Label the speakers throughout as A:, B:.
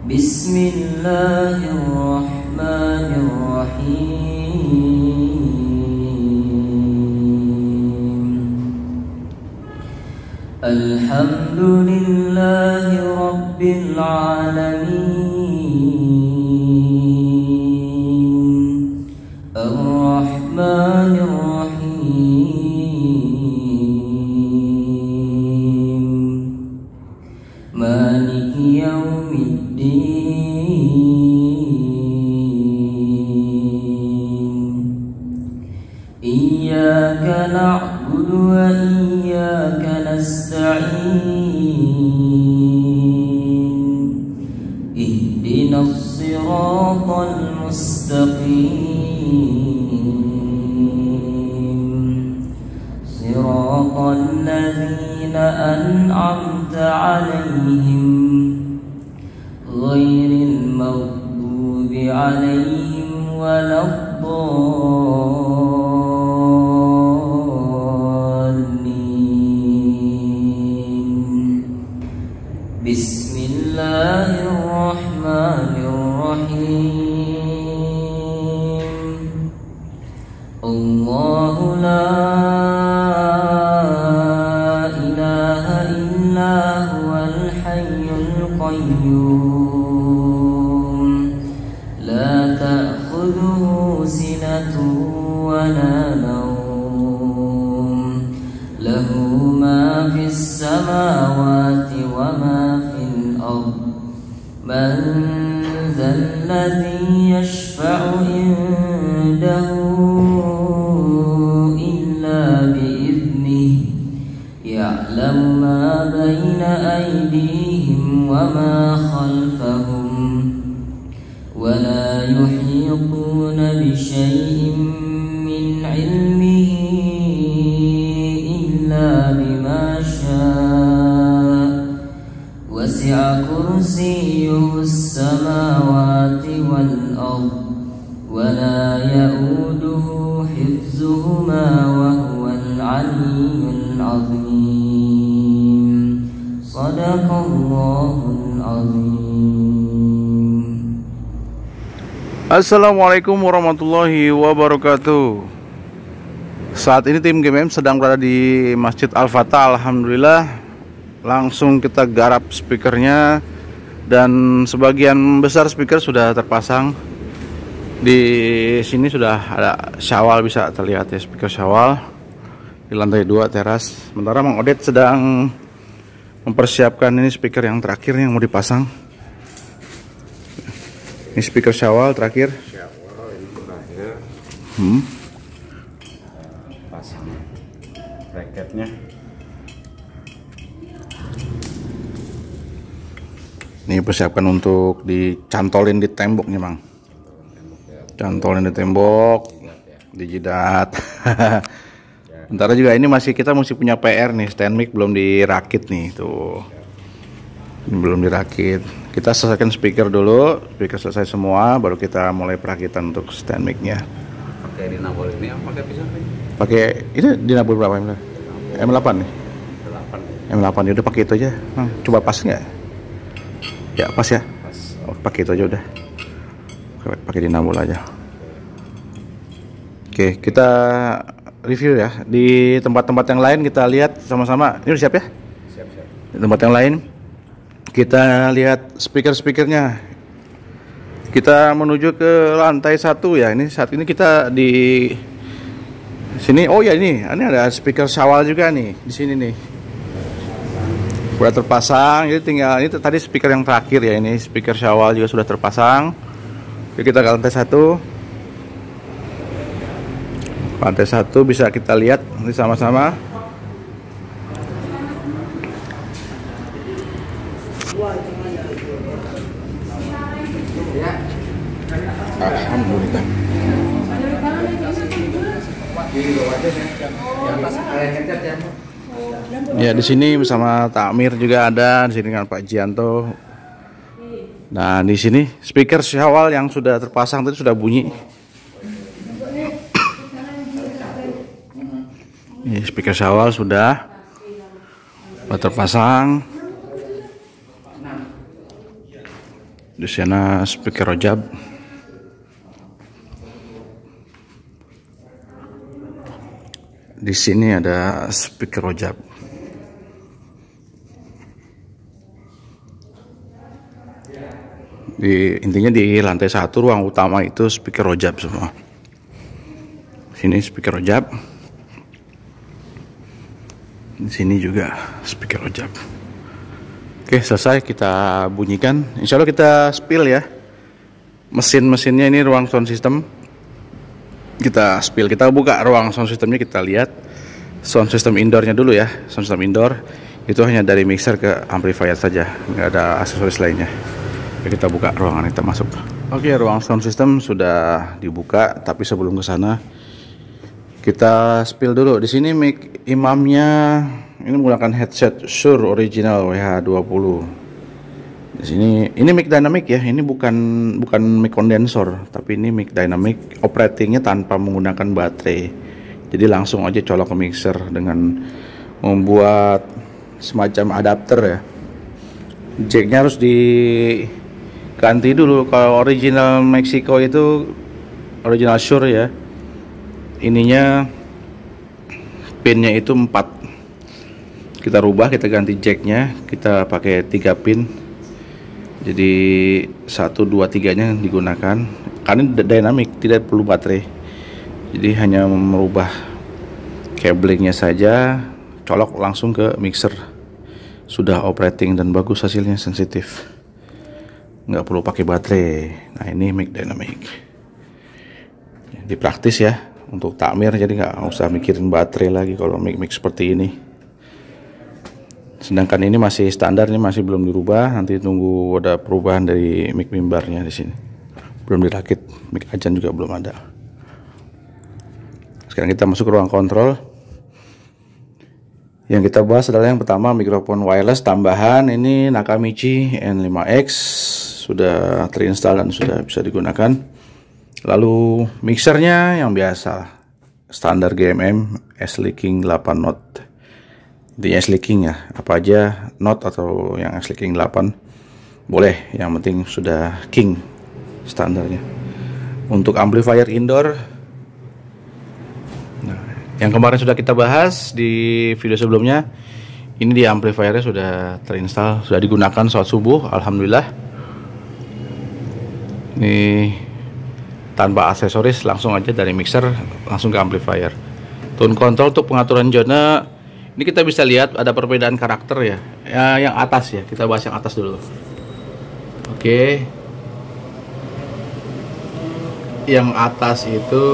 A: Bismillahirrahmanirrahim. Alhamdulillahi rabbil alamin. Ar-Rahmanir Rahim. Maliki yaumiddin. Iyyaka na'budu wa iyyaka nasta'in. Ihdinas siratal mustaqim. Siratal ladzina an'amta 'alaihim ghairil maghdubi 'alaihim waladdallin. Bismillahirrahmanirrahim. Allahu la ilaha illa huwal hayyul qayyum. La ta'khudhuhu sinatun wa la nawm. Lahu ma fis samawati wa ma fil ardh. Man dhal ladzi yashfa'u indahu illa bi'idhnihi. Ya'lamu ma bayna aydihim wa ma khalfahum. ولا يحيطون بشيء من علمه إلا بما شاء. وسع كرسيه السماوات والأرض ولا يؤوده حفظهما وهو العلي العظيم. صدق الله العظيم.
B: Assalamualaikum warahmatullahi wabarakatuh. Saat ini tim GMM sedang berada di Masjid Al-Fatah. Alhamdulillah langsung kita garap speakernya, dan sebagian besar speaker sudah terpasang. Di sini sudah ada syawal, bisa terlihat ya, speaker syawal di lantai 2 teras. Sementara Mang Odet sedang mempersiapkan ini speaker yang terakhir yang mau dipasang. Ini speaker syawal terakhir.
C: Syawal ini terakhir. Pasang bracketnya.
B: Ini persiapkan untuk dicantolin di temboknya, Mang. Cantolin di tembok, di jidat. Sementara juga ini kita masih punya PR nih, stand mic belum dirakit nih, tuh. Ini belum dirakit. Kita selesaikan speaker dulu, speaker selesai semua, baru kita mulai perakitan untuk stand mic-nya.
C: Pakai dinabol ini apa pakai pisau nih?
B: Pakai ini dinabol berapa M8 nih?
C: 8.
B: M8 ya udah, pakai itu aja. Coba pas nggak? Ya pas ya.
C: Pas.
B: Oh, pakai itu aja udah. Pakai dinabol aja. Oke, kita review ya. Di tempat-tempat yang lain kita lihat sama-sama. Ini udah siap ya?
C: Siap.
B: Di tempat yang lain kita lihat speaker-speakernya. Kita menuju ke lantai 1 ya. Ini saat ini kita di sini. Oh ya, ini ada speaker syawal juga nih di sini nih. Sudah terpasang. Jadi tinggal ini tadi speaker yang terakhir ya, ini speaker syawal juga sudah terpasang. Oke, kita ke lantai 1. Lantai 1 bisa kita lihat nanti sama-sama. Alhamdulillah. Ya, di sini bersama Takmir juga ada, di sini dengan Pak Jianto. Nah, di sini speaker syawal yang sudah terpasang tadi sudah bunyi. Ini speaker syawal sudah terpasang. Di sana speaker Rojab. Di sini ada speaker Rojab. Intinya di lantai 1 ruang utama itu speaker Rojab semua. Sini speaker Rojab. Di sini juga speaker Rojab. Oke, selesai kita bunyikan. Insya Allah kita spill ya. Mesin-mesinnya ini ruang sound system. Kita spill, kita buka ruang sound systemnya, kita lihat sound system indoornya dulu ya. Sound system indoor itu hanya dari mixer ke amplifier saja, nggak ada aksesoris lainnya. Oke, kita buka ruangan, kita masuk. Oke, ruang sound system sudah dibuka, tapi sebelum ke sana kita spill dulu. Di sini mic imamnya ini menggunakan headset Shure original WH20. Di sini ini mic dynamic ya. Ini bukan mic kondensor, tapi ini mic dynamic. Operatingnya tanpa menggunakan baterai. Jadi langsung aja colok ke mixer dengan membuat semacam adapter ya. Jacknya harus diganti dulu. Kalau original Mexico itu original Shure ya. Ininya pinnya itu 4. Kita rubah, kita ganti jacknya, kita pakai 3 pin. Jadi 1, 2, 3-nya digunakan. Karena dynamic, tidak perlu baterai. Jadi hanya merubah cablingnya saja, colok langsung ke mixer. Sudah operating dan bagus hasilnya, sensitif. Nggak perlu pakai baterai. Nah, ini mic dynamic. Jadi praktis ya untuk takmir, jadi nggak usah mikirin baterai lagi kalau mic seperti ini. Sedangkan ini masih standar, ini masih belum dirubah. Nanti tunggu ada perubahan dari mic mimbarnya di sini. Belum dirakit, mic ajan juga belum ada. Sekarang kita masuk ke ruang kontrol. Yang kita bahas adalah yang pertama, mikrofon wireless tambahan. Ini Nakamichi N5X sudah terinstall dan sudah bisa digunakan. Lalu mixernya yang biasa, standar GMM Ashley King 8 Note. Intinya Ashley King ya, apa aja Note atau yang Ashley King 8 boleh, yang penting sudah King standarnya. Untuk amplifier indoor, nah, yang kemarin sudah kita bahas di video sebelumnya, ini di amplifiernya sudah terinstall, sudah digunakan sholat subuh, alhamdulillah. Ini tanpa aksesoris, langsung aja dari mixer langsung ke amplifier. Tone control untuk pengaturan zona. Ini kita bisa lihat ada perbedaan karakter ya. Yang atas ya, kita bahas yang atas dulu. Oke. Yang atas itu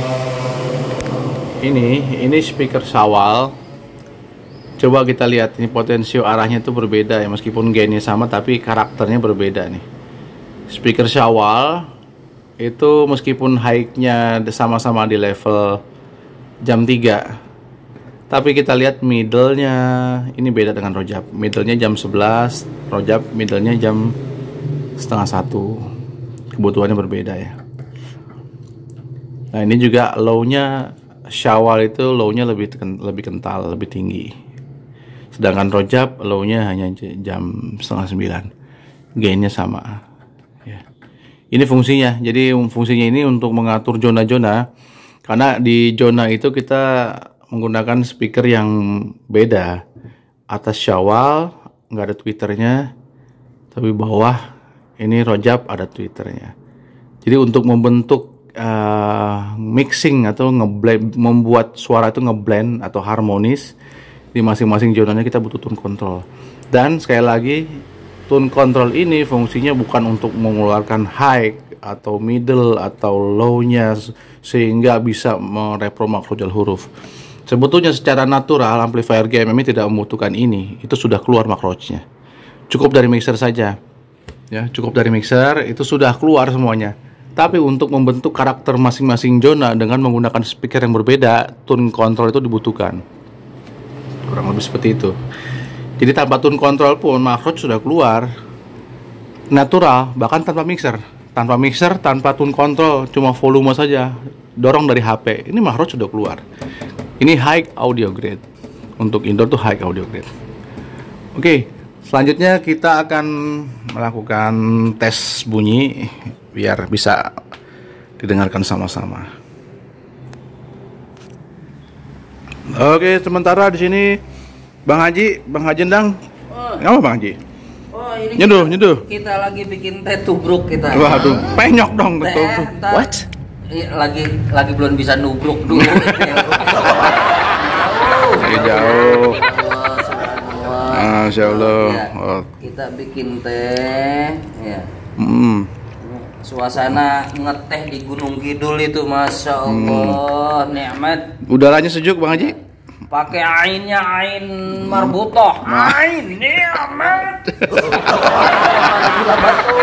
B: ini speaker Shawal. Coba kita lihat, ini potensio arahnya itu berbeda ya, meskipun gainnya sama tapi karakternya berbeda nih. Speaker Shawal itu meskipun high-nya sama-sama di level jam 3, tapi kita lihat middle-nya ini beda dengan Rojab. Middle-nya jam 11, Rojab middle-nya jam setengah 1. Kebutuhannya berbeda ya. Nah, ini juga low-nya Shawal itu low-nya lebih kental, lebih tinggi. Sedangkan Rojab low-nya hanya jam setengah 9. Gain-nya sama. Ya. Ini fungsinya. Jadi fungsinya ini untuk mengatur zona-zona. Karena di zona itu kita menggunakan speaker yang beda. Atas Shawal nggak ada tweeternya, tapi bawah ini Rojab ada tweeternya. Jadi untuk membentuk mixing atau ngeblend, membuat suara itu ngeblend atau harmonis di masing-masing zonanya, kita butuh tone control. Dan sekali lagi, tone control ini fungsinya bukan untuk mengeluarkan high atau middle atau low-nya sehingga bisa merepro makrojal huruf. Sebetulnya secara natural amplifier GMM ini tidak membutuhkan ini. Itu sudah keluar makrojnya. Cukup dari mixer saja. Ya, cukup dari mixer itu sudah keluar semuanya. Tapi untuk membentuk karakter masing-masing zona dengan menggunakan speaker yang berbeda, tone control itu dibutuhkan. Kurang lebih seperti itu. Jadi tanpa tone control pun makroj sudah keluar. Natural, bahkan tanpa mixer. Tanpa mixer, tanpa tone control, cuma volume saja, dorong dari HP. Ini makroj sudah keluar. Ini high audio grade. Untuk indoor tuh high audio grade. Oke, Selanjutnya kita akan melakukan tes bunyi biar bisa didengarkan sama-sama. Oke, sementara di sini Bang Haji Endang. Apa Bang Haji?
A: Oh, ini
B: Nyeduh.
A: Kita lagi bikin teh tubruk kita.
B: Waduh, penyok dong betul.
A: What? Lagi belum bisa nubruk dulu.
B: Jauh. Masya Allah.
A: Ya, kita bikin teh. Ya. Suasana ngeteh di Gunung Kidul itu, masya Allah, nikmat.
B: Udaranya sejuk Bang Haji.
A: Pakai ainnya ain marbutoh, ain nikmat. Gula batu.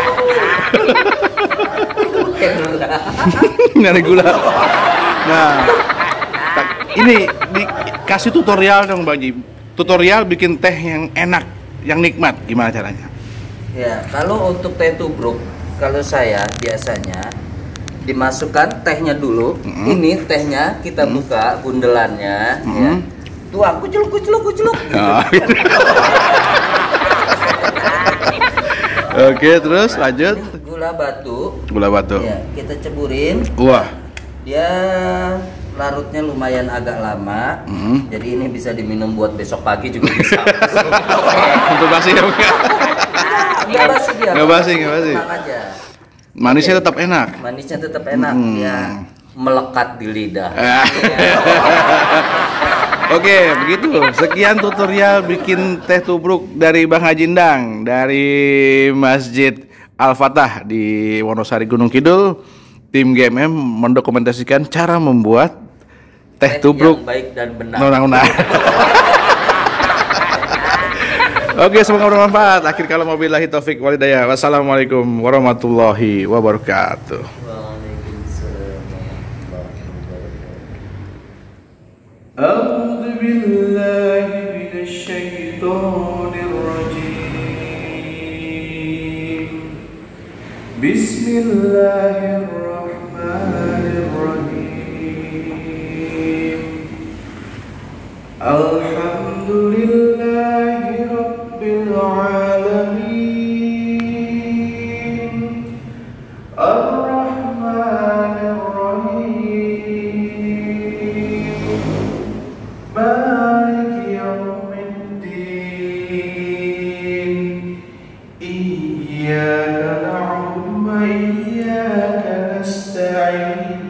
B: Nyari gula. Nah, ini dikasih tutorial dong Bang Haji. Tutorial bikin teh yang enak, yang nikmat, gimana caranya?
A: Ya, kalau untuk teh tubruk, kalau saya biasanya dimasukkan tehnya dulu. Ini tehnya kita buka bundelannya, ya. Tuang kuculuk.
B: Oh, gitu. Oke, terus lanjut.
A: Gula batu. Ya, kita ceburin.
B: Wah.
A: Dia larutnya lumayan agak lama. Jadi ini bisa diminum buat besok pagi juga bisa.
B: Untuk basi ya?
A: Enggak basi dia.
B: Enggak basi.
A: Tenang aja.
B: Manisnya tetap enak.
A: Dia melekat di lidah.
B: Oke, begitu. Sekian tutorial bikin teh tubruk dari Bang Haji Endang dari Masjid Al-Fatah di Wonosari Gunung Kidul. Tim GMM mendokumentasikan cara membuat teh tubruk
A: yang baik dan benar.
B: Nona. Oke, semoga bermanfaat. Akhir kala wabillahi taufik walhidayah. Wassalamualaikum warahmatullahi wabarakatuh. A'udzu billahi minasy syaithanir rajim. Bismillahirrahmanirrahim. Alhamdulillahi rabbil alamin. Ar-Rahmanir Rahim. Maliki yaumiddin. Iyyaka na'budu wa iyyaka nasta'in.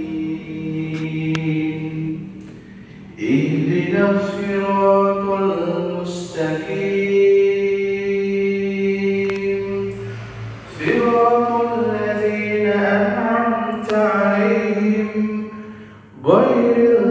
B: Ihdinas siratal mustaqim. Siratal ladzina an'amta 'alaihim ghairil